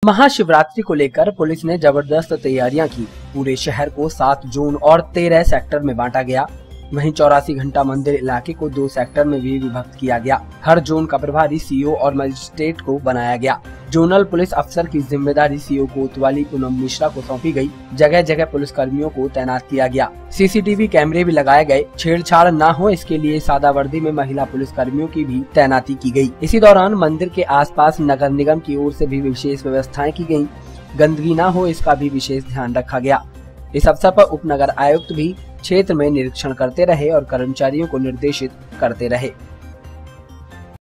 महाशिवरात्रि को लेकर पुलिस ने जबरदस्त तैयारियां की। पूरे शहर को 7 जोन और 13 सेक्टर में बांटा गया। वहीं 84 घंटा मंदिर इलाके को 2 सेक्टर में भी विभक्त किया गया। हर जोन का प्रभारी सीओ और मजिस्ट्रेट को बनाया गया। जोनल पुलिस अफसर की जिम्मेदारी सीओ कोतवाली पूनम मिश्रा को सौंपी गई। जगह जगह पुलिस कर्मियों को तैनात किया गया। सीसीटीवी कैमरे भी लगाए गए। छेड़छाड़ न हो इसके लिए सादा वर्दी में महिला पुलिस कर्मियों की भी तैनाती की गई। इसी दौरान मंदिर के आसपास नगर निगम की ओर से भी विशेष व्यवस्थाएं की गयी। गंदगी न हो इसका भी विशेष ध्यान रखा गया। इस अवसर पर उपनगर आयुक्त भी क्षेत्र में निरीक्षण करते रहे और कर्मचारियों को निर्देशित करते रहे।